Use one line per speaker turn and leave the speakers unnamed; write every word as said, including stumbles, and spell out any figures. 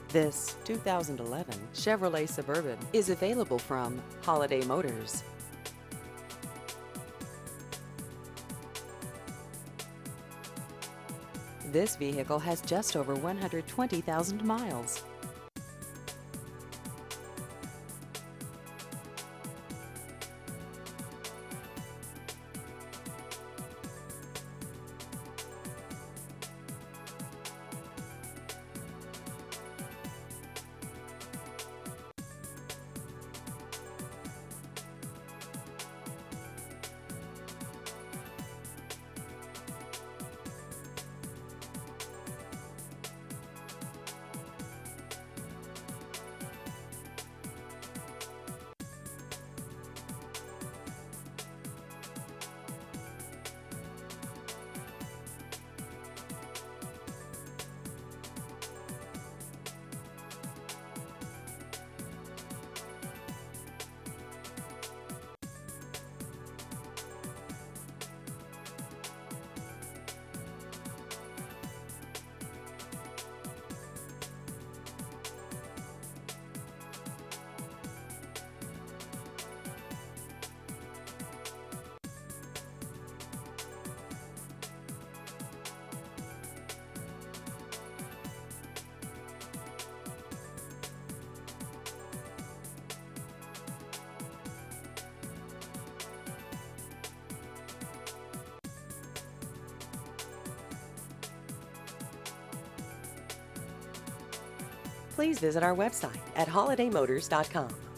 This two thousand eleven Chevrolet Suburban is available from Holiday Motors. This vehicle has just over one hundred twenty thousand miles. Please visit our website at holiday motors dot com.